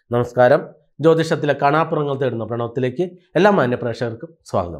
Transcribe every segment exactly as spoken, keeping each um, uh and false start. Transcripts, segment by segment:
നമസ്കാരം. ജ്യോതിഷത്തിലെ കാണാപ്പുറങ്ങൾ തേടുന്ന പ്രണവത്തിലേക്ക് എല്ലാ മാന്യ പ്രേക്ഷകർക്കും സ്വാഗതം.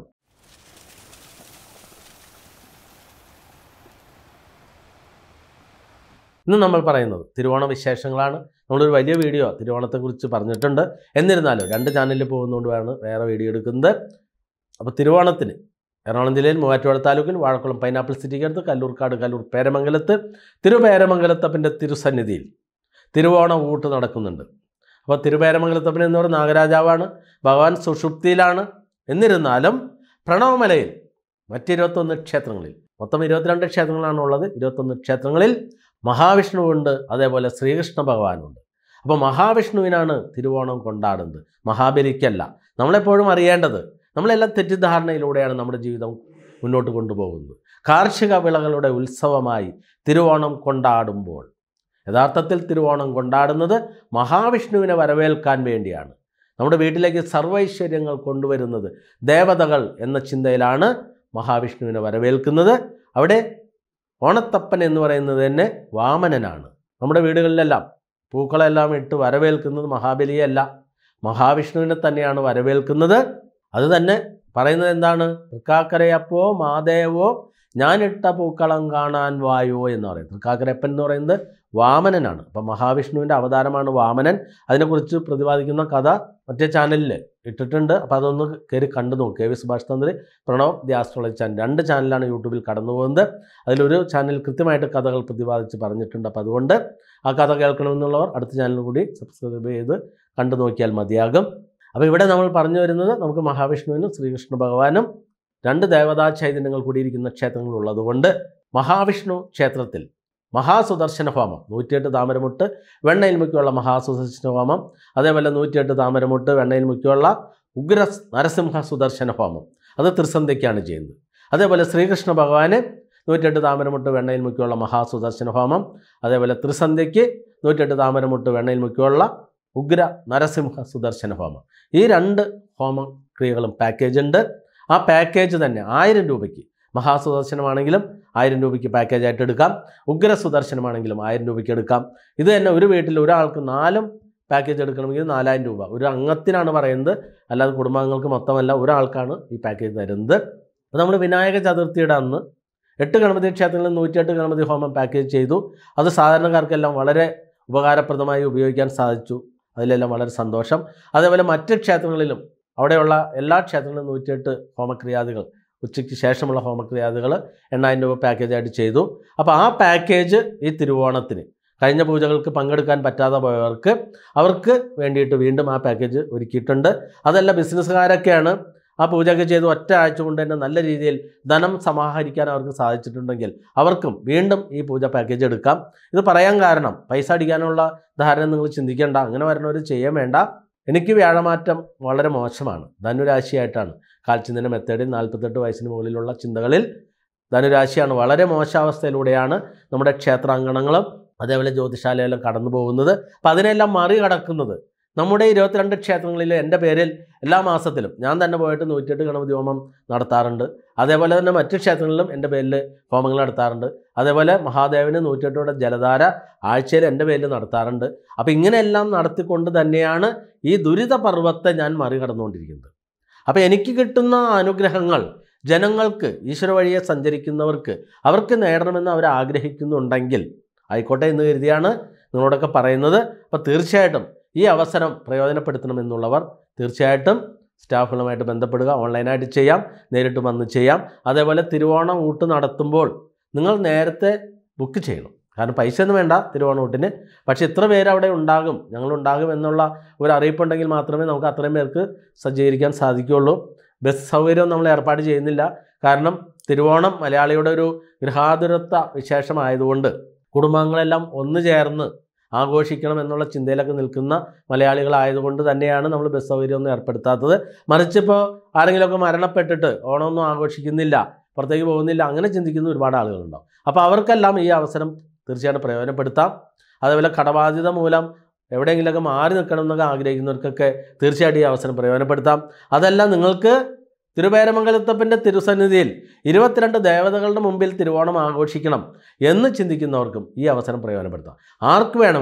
ഇന്ന് നമ്മൾ പറയുന്നത് തിരുവോണ വിശേഷങ്ങളാണ്. നമ്മളൊരു വലിയ വീഡിയോ തിരുവോണത്തെക്കുറിച്ച് പറഞ്ഞിട്ടുണ്ട്. എന്നിരുന്നാലും രണ്ട് ചാനലിൽ പോകുന്നതുകൊണ്ടാണ് വേറെ വീഡിയോ എടുക്കുന്നത്. അപ്പോൾ തിരുവോണത്തിന് എറണാകുളം ജില്ലയിൽ മൂവാറ്റുപുഴ താലൂക്കിൽ വാഴക്കുളം പൈനാപ്പിൾ സിറ്റിക്കടുത്ത് കല്ലൂർക്കാട് കല്ലൂർ പേരമംഗലത്ത് തിരുപേരമംഗലത്തപ്പൻ്റെ തിരുസന്നിധിയിൽ തിരുവോണ ഊട്ട് നടക്കുന്നുണ്ട്. അപ്പോൾ തിരുപേരമംഗലത്തപ്പൻ എന്ന് പറയുന്ന നാഗരാജാവാണ്. ഭഗവാൻ സുഷുപ്തിയിലാണ്. എന്നിരുന്നാലും പ്രണവമലയിൽ മറ്റിരുപത്തൊന്ന് ക്ഷേത്രങ്ങളിൽ, മൊത്തം ഇരുപത്തിരണ്ട് ക്ഷേത്രങ്ങളാണ് ഉള്ളത്. ഇരുപത്തൊന്ന് ക്ഷേത്രങ്ങളിൽ മഹാവിഷ്ണുവുണ്ട്, അതേപോലെ ശ്രീകൃഷ്ണ ഭഗവാനുണ്ട്. അപ്പോൾ മഹാവിഷ്ണുവിനാണ് തിരുവോണം കൊണ്ടാടുന്നത്, മഹാബലിക്കല്ല. നമ്മളെപ്പോഴും അറിയേണ്ടത്, നമ്മളെല്ലാം തെറ്റിദ്ധാരണയിലൂടെയാണ് നമ്മുടെ ജീവിതം മുന്നോട്ട് കൊണ്ടുപോകുന്നത്. കാർഷിക വിളകളുടെ ഉത്സവമായി തിരുവോണം കൊണ്ടാടുമ്പോൾ യഥാർത്ഥത്തിൽ തിരുവോണം കൊണ്ടാടുന്നത് മഹാവിഷ്ണുവിനെ വരവേൽക്കാൻ വേണ്ടിയാണ്. നമ്മുടെ വീട്ടിലേക്ക് സർവൈശ്വര്യങ്ങൾ കൊണ്ടുവരുന്നത് ദേവതകൾ എന്ന ചിന്തയിലാണ് മഹാവിഷ്ണുവിനെ വരവേൽക്കുന്നത്. അവിടെ ഓണത്തപ്പൻ എന്ന് പറയുന്നത് തന്നെ വാമനനാണ്. നമ്മുടെ വീടുകളിലെല്ലാം പൂക്കളെല്ലാം ഇട്ട് വരവേൽക്കുന്നത് മഹാബലിയല്ല, മഹാവിഷ്ണുവിനെ തന്നെയാണ് വരവേൽക്കുന്നത്. അത് തന്നെ പറയുന്നത് എന്താണ്? തൃക്കാക്കരയപ്പോ മാദേവോ ഞാനിട്ട പൂക്കളം കാണാൻ വായോ എന്ന് പറയും. തൃക്കാക്കരയപ്പൻ എന്ന് പറയുന്നത് വാമനനാണ്. അപ്പം മഹാവിഷ്ണുവിൻ്റെ അവതാരമാണ് വാമനൻ. അതിനെക്കുറിച്ച് പ്രതിപാദിക്കുന്ന കഥ മറ്റേ ചാനലിൽ ഇട്ടിട്ടുണ്ട്. അപ്പോൾ അതൊന്ന് കയറി കണ്ടു നോക്കും. കെ വി സുഭാഷ്തന്ത്രി, പ്രണവ് ദി ആസ്ട്രോളജി ചാനൽ, രണ്ട് ചാനലാണ് യൂട്യൂബിൽ കടന്നു പോകുന്നത്. അതിലൊരു ചാനൽ കൃത്യമായിട്ട് കഥകൾ പ്രതിപാദിച്ച് പറഞ്ഞിട്ടുണ്ട്. അപ്പോൾ അതുകൊണ്ട് ആ കഥ കേൾക്കണമെന്നുള്ളവർ അടുത്ത ചാനൽ കൂടി സബ്സ്ക്രൈബ് ചെയ്ത് കണ്ടു നോക്കിയാൽ മതിയാകും. അപ്പോൾ ഇവിടെ നമ്മൾ പറഞ്ഞു വരുന്നത്, നമുക്ക് മഹാവിഷ്ണുവിനും ശ്രീകൃഷ്ണ ഭഗവാനും രണ്ട് ദേവതാ ചൈതന്യങ്ങൾ കൂടിയിരിക്കുന്ന ക്ഷേത്രങ്ങളുള്ളതുകൊണ്ട് മഹാവിഷ്ണു ക്ഷേത്രത്തിൽ മഹാസുദർശന ഹോമം, നൂറ്റിയെട്ട് താമരമുട്ട് വെണ്ണയിൽ മുക്കിയുള്ള മഹാസുദർശന ഹോമം, അതേപോലെ നൂറ്റിയെട്ട് താമരമുട്ട് വെണ്ണയിൽ മുക്കിയുള്ള ഉഗ്ര നരസിംഹ സുദർശന ഹോമം, അത് ത്രിസന്ധ്യയ്ക്കാണ് ചെയ്യുന്നത്. അതേപോലെ ശ്രീകൃഷ്ണ ഭഗവാന് നൂറ്റിയെട്ട് താമരമുട്ട് വെണ്ണയിൽ മുക്കിയുള്ള മഹാസുദർശന ഹോമം, അതേപോലെ ത്രിസന്ധ്യയ്ക്ക് നൂറ്റിയെട്ട് താമരമുട്ട് വെണ്ണയിൽ മുക്കിയുള്ള ഉഗ്ര നരസിംഹ സുദർശന ഹോമം. ഈ രണ്ട് ഹോമ ക്രിയകളും പാക്കേജ് ഉണ്ട്. ആ പാക്കേജ് തന്നെ ആയിരം രൂപയ്ക്ക്, മഹാസുദർശനമാണെങ്കിലും ആയിരം രൂപയ്ക്ക് പാക്കേജായിട്ട് എടുക്കാം, ഉഗ്ര സുദർശനമാണെങ്കിലും ആയിരം രൂപയ്ക്ക് എടുക്കാം. ഇത് തന്നെ ഒരു വീട്ടിൽ ഒരാൾക്ക് നാലും പാക്കേജ് എടുക്കണമെങ്കിൽ നാലായിരം രൂപ ഒരു അംഗത്തിനാണ് പറയുന്നത്, അല്ലാതെ കുടുംബാംഗങ്ങൾക്ക് മൊത്തമല്ല, ഒരാൾക്കാണ് ഈ പാക്കേജ് തരുന്നത്. അപ്പോൾ നമ്മൾ വിനായക ചതുർത്ഥിയുടെ അന്ന് എട്ട് ഗണപതി ക്ഷേത്രങ്ങളിൽ നൂറ്റിയെട്ട് ഗണപതി ഹോമം പാക്കേജ് ചെയ്തു. അത് സാധാരണക്കാർക്കെല്ലാം വളരെ ഉപകാരപ്രദമായി ഉപയോഗിക്കാൻ സാധിച്ചു. അതിലെല്ലാം വളരെ സന്തോഷം. അതേപോലെ മറ്റ് ക്ഷേത്രങ്ങളിലും അവിടെയുള്ള എല്ലാ ക്ഷേത്രങ്ങളിലും നൂറ്റിയെട്ട് ഹോമക്രിയാദികൾ, ഉച്ചയ്ക്ക് ശേഷമുള്ള ഹോമക്രിയാദികൾ എണ്ണായിരം രൂപ പാക്കേജായിട്ട് ചെയ്തു. അപ്പോൾ ആ പാക്കേജ് ഈ തിരുവോണത്തിന് കഴിഞ്ഞ പൂജകൾക്ക് പങ്കെടുക്കാൻ പറ്റാതെ പോയവർക്ക് അവർക്ക് വേണ്ടിയിട്ട് വീണ്ടും ആ പാക്കേജ് ഒരുക്കിയിട്ടുണ്ട്. അതല്ല, ബിസിനസ്സുകാരൊക്കെയാണ് ആ പൂജയൊക്കെ ചെയ്ത് ഒറ്റ ആഴ്ച കൊണ്ട് തന്നെ നല്ല രീതിയിൽ ധനം സമാഹരിക്കാൻ അവർക്ക് സാധിച്ചിട്ടുണ്ടെങ്കിൽ അവർക്കും വീണ്ടും ഈ പൂജ പാക്കേജ് എടുക്കാം. ഇത് പറയാൻ കാരണം, പൈസ അടിക്കാനുള്ള ധാരണ നിങ്ങൾ ചിന്തിക്കേണ്ട, അങ്ങനെ വരുന്നവർ ചെയ്യാൻ വേണ്ട. എനിക്ക് വ്യാഴമാറ്റം വളരെ മോശമാണ്, ധനുരാശിയായിട്ടാണ്. കാൽച്ചിന്തന മെത്തേഡിൽ നാൽപ്പത്തെട്ട് വയസ്സിന് മുകളിലുള്ള ചിന്തകളിൽ ധനുരാശിയാണ്. വളരെ മോശാവസ്ഥയിലൂടെയാണ് നമ്മുടെ ക്ഷേത്രാങ്കണങ്ങളും അതേപോലെ ജ്യോതിശാലയെല്ലാം കടന്നു പോകുന്നത്. അപ്പം അതിനെല്ലാം മറികടക്കുന്നത് നമ്മുടെ ഇരുപത്തിരണ്ട് ക്ഷേത്രങ്ങളിൽ എൻ്റെ പേരിൽ എല്ലാ മാസത്തിലും ഞാൻ തന്നെ പോയിട്ട് നൂറ്റിയെട്ട് ഗണപതി ഹോമം നടത്താറുണ്ട്. അതേപോലെ തന്നെ മറ്റ് ക്ഷേത്രങ്ങളിലും എൻ്റെ പേരിൽ ഹോമങ്ങൾ നടത്താറുണ്ട്. അതേപോലെ മഹാദേവന് നൂറ്റിയെട്ടോടെ ജലധാര ആഴ്ചയിൽ എൻ്റെ പേരിൽ നടത്താറുണ്ട്. അപ്പോൾ ഇങ്ങനെയെല്ലാം നടത്തിക്കൊണ്ട് തന്നെയാണ് ഈ ദുരിത പർവ്വത്തെ ഞാൻ മറികടന്നുകൊണ്ടിരിക്കുന്നത്. അപ്പോൾ എനിക്ക് കിട്ടുന്ന അനുഗ്രഹങ്ങൾ ജനങ്ങൾക്ക്, ഈശ്വര വഴിയെ സഞ്ചരിക്കുന്നവർക്ക്, അവർക്ക് നേടണമെന്ന് അവർ ആഗ്രഹിക്കുന്നുണ്ടെങ്കിൽ ആയിക്കോട്ടെ എന്ന് കരുതിയാണ് നിങ്ങളോടൊക്കെ പറയുന്നത്. അപ്പോൾ തീർച്ചയായിട്ടും ഈ അവസരം പ്രയോജനപ്പെടുത്തണമെന്നുള്ളവർ തീർച്ചയായിട്ടും സ്റ്റാഫുകളുമായിട്ട് ബന്ധപ്പെടുക. ഓൺലൈനായിട്ട് ചെയ്യാം, നേരിട്ട് വന്ന് ചെയ്യാം. അതേപോലെ തിരുവോണം ഊട്ട് നടത്തുമ്പോൾ നിങ്ങൾ നേരത്തെ ബുക്ക് ചെയ്യണം. കാരണം പൈസ ഒന്നും വേണ്ട തിരുവോണം ഊട്ടിന്. പക്ഷേ ഇത്ര പേര് അവിടെ ഉണ്ടാകും, ഞങ്ങളുണ്ടാകും എന്നുള്ള ഒരു അറിയിപ്പുണ്ടെങ്കിൽ മാത്രമേ നമുക്ക് അത്രയും പേർക്ക് സജ്ജീകരിക്കാൻ സാധിക്കുകയുള്ളൂ. ബസ് സൗകര്യം നമ്മൾ ഏർപ്പാട് ചെയ്യുന്നില്ല. കാരണം തിരുവോണം മലയാളിയുടെ ഒരു ഗൃഹാതുരത്വ വിശേഷമായതുകൊണ്ട് കുടുംബാംഗങ്ങളെല്ലാം ഒന്നു ചേർന്ന് ആഘോഷിക്കണം എന്നുള്ള ചിന്തയിലൊക്കെ നിൽക്കുന്ന മലയാളികളായതുകൊണ്ട് തന്നെയാണ് നമ്മൾ ബസ് സൗകര്യമൊന്നും ഏർപ്പെടുത്താത്തത്. മറിച്ചിപ്പോൾ ആരെങ്കിലുമൊക്കെ മരണപ്പെട്ടിട്ട് ഓണമൊന്നും ആഘോഷിക്കുന്നില്ല, പുറത്തേക്ക് പോകുന്നില്ല, അങ്ങനെ ചിന്തിക്കുന്ന ഒരുപാട് ആളുകളുണ്ടാവും. അപ്പോൾ അവർക്കെല്ലാം ഈ അവസരം തീർച്ചയായിട്ടും പ്രയോജനപ്പെടുത്താം. അതേപോലെ കടബാധ്യത മൂലം എവിടെയെങ്കിലുമൊക്കെ മാറി നിൽക്കണം എന്നൊക്കെ ആഗ്രഹിക്കുന്നവർക്കൊക്കെ തീർച്ചയായിട്ടും ഈ അവസരം പ്രയോജനപ്പെടുത്താം. അതല്ല, നിങ്ങൾക്ക് തിരുപേരമംഗലത്തപ്പൻ്റെ തിരുസന്നിധിയിൽ ഇരുപത്തിരണ്ട് ദേവതകളുടെ മുമ്പിൽ തിരുവോണം ആഘോഷിക്കണം എന്ന് ചിന്തിക്കുന്നവർക്കും ഈ അവസരം പ്രയോജനപ്പെടുത്താം. ആർക്ക് വേണമെങ്കിലും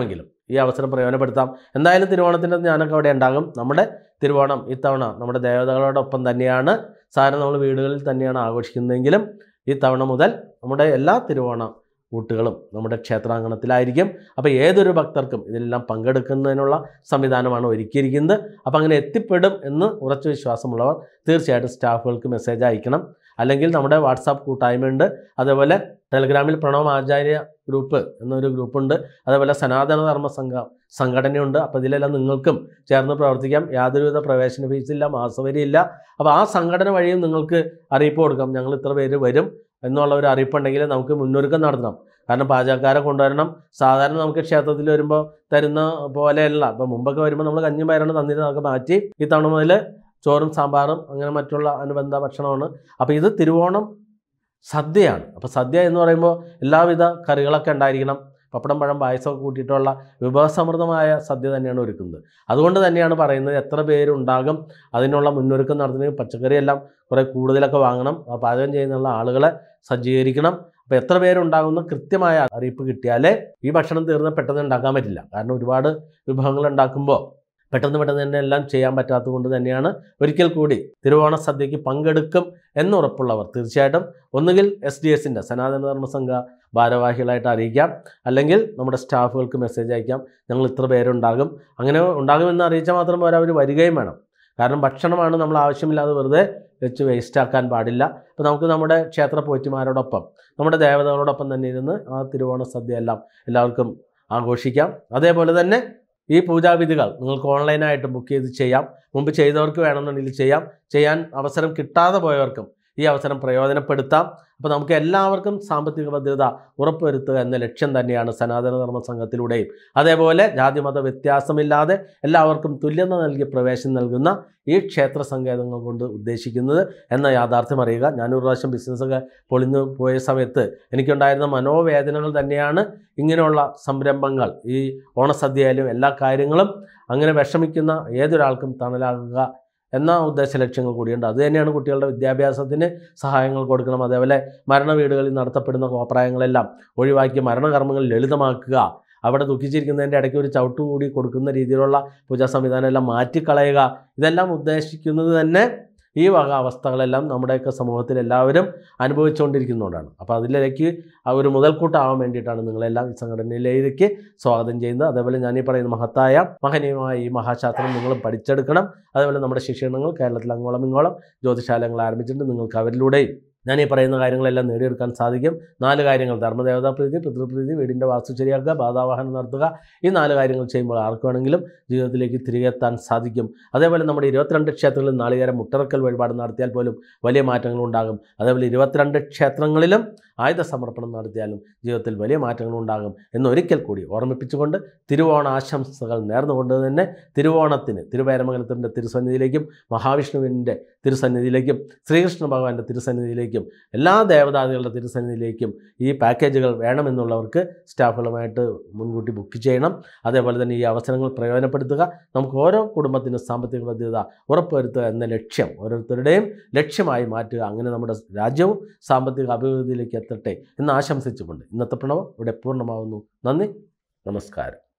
ഈ അവസരം പ്രയോജനപ്പെടുത്താം. എന്തായാലും തിരുവോണത്തിൻ്റെ ഞാനൊക്കെ അവിടെ ഉണ്ടാകും. നമ്മുടെ തിരുവോണം ഇത്തവണ നമ്മുടെ ദേവതകളോടൊപ്പം തന്നെയാണ്. സാധാരണ നമ്മൾ വീടുകളിൽ തന്നെയാണ് ആഘോഷിക്കുന്നതെങ്കിലും ഈ തവണ മുതൽ നമ്മുടെ എല്ലാ തിരുവോണ കൂട്ടുകളും നമ്മുടെ ക്ഷേത്രാങ്കണത്തിലായിരിക്കും. അപ്പോൾ ഏതൊരു ഭക്തർക്കും ഇതിലെല്ലാം പങ്കെടുക്കുന്നതിനുള്ള സംവിധാനമാണ് ഒരുക്കിയിരിക്കുന്നത്. അപ്പോൾ അങ്ങനെ എത്തിപ്പെടും എന്ന് ഉറച്ച വിശ്വാസമുള്ളവർ തീർച്ചയായിട്ടും സ്റ്റാഫുകൾക്ക് മെസ്സേജ് അയക്കണം. അല്ലെങ്കിൽ നമ്മുടെ വാട്സാപ്പ് കൂട്ടായ്മയുണ്ട്, അതേപോലെ ടെലിഗ്രാമിൽ പ്രണവം ആചാര്യ ഗ്രൂപ്പ് എന്നൊരു ഗ്രൂപ്പുണ്ട്, അതേപോലെ സനാതന ധർമ്മ സംഘ സംഘടനയുണ്ട്. അപ്പോൾ ഇതിലെല്ലാം നിങ്ങൾക്കും ചേർന്ന് പ്രവർത്തിക്കാം. യാതൊരുവിധ പ്രവേശന ഫീസില്ല, മാസവരിയില്ല. അപ്പോൾ ആ സംഘടന വഴിയും നിങ്ങൾക്ക് അറിയിപ്പ് കൊടുക്കാം, ഞങ്ങൾ ഇത്ര പേര് വരും എന്നുള്ള ഒരു അറിയിപ്പുണ്ടെങ്കിൽ നമുക്ക് മുന്നൊരുക്കം നടത്തണം. കാരണം പാചകക്കാരെ കൊണ്ടുവരണം. സാധാരണ നമുക്ക് ക്ഷേത്രത്തിൽ വരുമ്പോൾ തരുന്ന പോലെയല്ല. ഇപ്പോൾ മുമ്പൊക്കെ വരുമ്പോൾ നമ്മൾ കഞ്ഞിയും പയറാണ് തന്നിട്ട് നമുക്ക് മാറ്റി ഈ തവണ മുതൽ ചോറും സാമ്പാറും അങ്ങനെ മറ്റുള്ള അനുബന്ധ ഭക്ഷണമാണ്. അപ്പോൾ ഇത് തിരുവോണം സദ്യയാണ്. അപ്പോൾ സദ്യ എന്ന് പറയുമ്പോൾ എല്ലാവിധ കറികളൊക്കെ ഉണ്ടായിരിക്കണം. പപ്പടം, പഴം, പായസമൊക്കെ കൂട്ടിയിട്ടുള്ള വിഭവസമൃദ്ധമായ സദ്യ തന്നെയാണ് ഒരുക്കുന്നത്. അതുകൊണ്ട് തന്നെയാണ് പറയുന്നത് എത്ര പേരുണ്ടാകും അതിനുള്ള മുന്നൊരുക്കം നടത്തുന്നതിന് പച്ചക്കറിയെല്ലാം കുറേ കൂടുതലൊക്കെ വാങ്ങണം. ആ പാചകം ചെയ്യുന്നുള്ള ആളുകളെ സജ്ജീകരിക്കണം. അപ്പോൾ എത്ര പേരുണ്ടാകുന്ന കൃത്യമായ അറിയിപ്പ് കിട്ടിയാലേ ഈ ഭക്ഷണം തീർന്ന് പെട്ടെന്ന് ഉണ്ടാക്കാൻ പറ്റില്ല. കാരണം ഒരുപാട് വിഭവങ്ങൾ ഉണ്ടാക്കുമ്പോൾ പെട്ടെന്ന് പെട്ടെന്ന് തന്നെ എല്ലാം ചെയ്യാൻ പറ്റാത്തത് കൊണ്ട് തന്നെയാണ് ഒരിക്കൽ കൂടി തിരുവോണ സദ്യയ്ക്ക് പങ്കെടുക്കും എന്നുറപ്പുള്ളവർ തീർച്ചയായിട്ടും ഒന്നുകിൽ എസ് ഡി എസിൻ്റെ സനാതന ധർമ്മ സംഘ ഭാരവാഹികളായിട്ട് അറിയിക്കാം, അല്ലെങ്കിൽ നമ്മുടെ സ്റ്റാഫുകൾക്ക് മെസ്സേജ് അയക്കാം, ഞങ്ങൾ ഇത്ര പേരുണ്ടാകും. അങ്ങനെ ഉണ്ടാകുമെന്ന് അറിയിച്ചാൽ മാത്രം പോരാ, അവർ വരികയും വേണം. കാരണം ഭക്ഷണമാണ് നമ്മൾ ആവശ്യമില്ലാതെ വെറുതെ വെച്ച് വേസ്റ്റാക്കാൻ പാടില്ല. അപ്പോൾ നമുക്ക് നമ്മുടെ ക്ഷേത്ര പോറ്റിമാരോടൊപ്പം നമ്മുടെ ദേവതകളോടൊപ്പം തന്നെ ഇരുന്ന് ആ തിരുവോണ സദ്യ എല്ലാം എല്ലാവർക്കും ആഘോഷിക്കാം. അതേപോലെ തന്നെ ഈ പൂജാവിധികൾ നിങ്ങൾക്ക് ഓൺലൈനായിട്ട് ബുക്ക് ചെയ്ത് ചെയ്യാം. മുമ്പ് ചെയ്തവർക്ക് വേണമെന്നുണ്ടെങ്കിൽ ചെയ്യാം. ചെയ്യാൻ അവസരം കിട്ടാതെ പോയവർക്കും ഈ അവസരം പ്രയോജനപ്പെടുത്താം. അപ്പോൾ നമുക്ക് എല്ലാവർക്കും സാമ്പത്തിക ഭദ്രത ഉറപ്പുവരുത്തുക എന്ന ലക്ഷ്യം തന്നെയാണ് സനാതന ധർമ്മ സംഘത്തിലൂടെയും അതേപോലെ ജാതിമത വ്യത്യാസമില്ലാതെ എല്ലാവർക്കും തുല്യത നൽകി പ്രവേശനം നൽകുന്ന ഈ ക്ഷേത്ര സങ്കേതങ്ങൾ കൊണ്ട് ഉദ്ദേശിക്കുന്നത് എന്ന യാഥാർത്ഥ്യം അറിയുക. ഞാനൊരു പ്രാവശ്യം ബിസിനസ്സൊക്കെ പൊളിഞ്ഞു പോയ സമയത്ത് എനിക്കുണ്ടായിരുന്ന മനോവേദനകൾ തന്നെയാണ് ഇങ്ങനെയുള്ള സംരംഭങ്ങൾ, ഈ ഓണസദ്യയിലും എല്ലാ കാര്യങ്ങളും അങ്ങനെ വിഷമിക്കുന്ന ഏതൊരാൾക്കും തണലാകുക എന്ന ഉദ്ദേശ ലക്ഷ്യങ്ങൾ കൂടിയുണ്ട്. അതുതന്നെയാണ് കുട്ടികളുടെ വിദ്യാഭ്യാസത്തിന് സഹായങ്ങൾ കൊടുക്കണം. അതേപോലെ മരണ വീടുകളിൽ നടത്തപ്പെടുന്ന കോപ്രായങ്ങളെല്ലാം ഒഴിവാക്കി മരണകർമ്മങ്ങൾ ലളിതമാക്കുക, അവിടെ ദുഃഖിച്ചിരിക്കുന്നതിൻ്റെ ഇടയ്ക്ക് ഒരു ചവിട്ട് കൂടി കൊടുക്കുന്ന രീതിയിലുള്ള പൂജാ സംവിധാനം എല്ലാം മാറ്റിക്കളയുക. ഇതെല്ലാം ഉദ്ദേശിക്കുന്നത് തന്നെ ഈ വക അവസ്ഥകളെല്ലാം നമ്മുടെയൊക്കെ സമൂഹത്തിൽ എല്ലാവരും അനുഭവിച്ചുകൊണ്ടിരിക്കുന്നതുകൊണ്ടാണ്. അപ്പോൾ അതിലേക്ക് ആ ഒരു മുതൽക്കൂട്ടാവാൻ വേണ്ടിയിട്ടാണ് നിങ്ങളെല്ലാം ഈ സംഘടനയിലേക്ക് സ്വാഗതം ചെയ്യുന്നത്. അതേപോലെ ഞാനീ പറയുന്ന മഹത്തായ മഹനീയമായ ഈ മഹാശാസ്ത്രം നിങ്ങളും പഠിച്ചെടുക്കണം. അതേപോലെ നമ്മുടെ ശിക്ഷണങ്ങൾ കേരളത്തിൽ അങ്ങോളം ഇങ്ങോളം ജ്യോതിശാലങ്ങൾ ആരംഭിച്ചിട്ടുണ്ട്. നിങ്ങൾക്ക് അവരിലൂടെയും ഞാൻ ഈ പറയുന്ന കാര്യങ്ങളെല്ലാം നേടിയെടുക്കാൻ സാധിക്കും. നാല് കാര്യങ്ങൾ: ധർമ്മദേവതാ പ്രീതി, പിതൃപ്രീതി, വീടിൻ്റെ വാസ്തു ശരിയാക്കുക, ബാധാവാഹനം നടത്തുക. ഈ നാല് കാര്യങ്ങൾ ചെയ്യുമ്പോൾ ആർക്ക് വേണമെങ്കിലും ജീവിതത്തിലേക്ക് തിരികെ എത്താൻ സാധിക്കും. അതേപോലെ നമ്മുടെ ഇരുപത്തിരണ്ട് ക്ഷേത്രങ്ങളിൽ നാളികേരം മുട്ടറക്കൽ വഴിപാട് നടത്തിയാൽ പോലും വലിയ മാറ്റങ്ങൾ ഉണ്ടാകും. അതേപോലെ ഇരുപത്തിരണ്ട് ക്ഷേത്രങ്ങളിലും ആയുധ സമർപ്പണം നടത്തിയാലും ജീവിതത്തിൽ വലിയ മാറ്റങ്ങൾ ഉണ്ടാകും എന്നൊരിക്കൽ കൂടി ഓർമ്മിപ്പിച്ചുകൊണ്ട് തിരുവോണ ആശംസകൾ നേർന്നുകൊണ്ട് തന്നെ തിരുവോണത്തിന് തിരുവേരമംഗലത്തിൻ്റെ തിരുസന്നിധിയിലേക്കും മഹാവിഷ്ണുവിൻ്റെ തിരുസന്നിധിയിലേക്കും ശ്രീകൃഷ്ണ ഭഗവാന്റെ തിരുസന്നിധിയിലേക്കും എല്ലാ ദേവതാദികളുടെ തിരുസന്നിധിയിലേക്കും ഈ പാക്കേജുകൾ വേണമെന്നുള്ളവർക്ക് സ്റ്റാഫുകളുമായിട്ട് മുൻകൂട്ടി ബുക്ക് ചെയ്യണം. അതേപോലെ തന്നെ ഈ അവസരങ്ങൾ പ്രയോജനപ്പെടുത്തുക. നമുക്ക് ഓരോ കുടുംബത്തിനും സാമ്പത്തിക ഭദ്രത ഉറപ്പുവരുത്തുക എന്ന ലക്ഷ്യം ഓരോരുത്തരുടെയും ലക്ഷ്യമായി മാറ്റുക. അങ്ങനെ നമ്മുടെ രാജ്യവും സാമ്പത്തിക അഭിവൃദ്ധിയിലേക്ക് എത്തട്ടെ എന്ന് ആശംസിച്ചുകൊണ്ട് ഇന്നത്തെ പ്രണവം ഇവിടെ പൂർണ്ണമാവുന്നു. നന്ദി, നമസ്കാരം.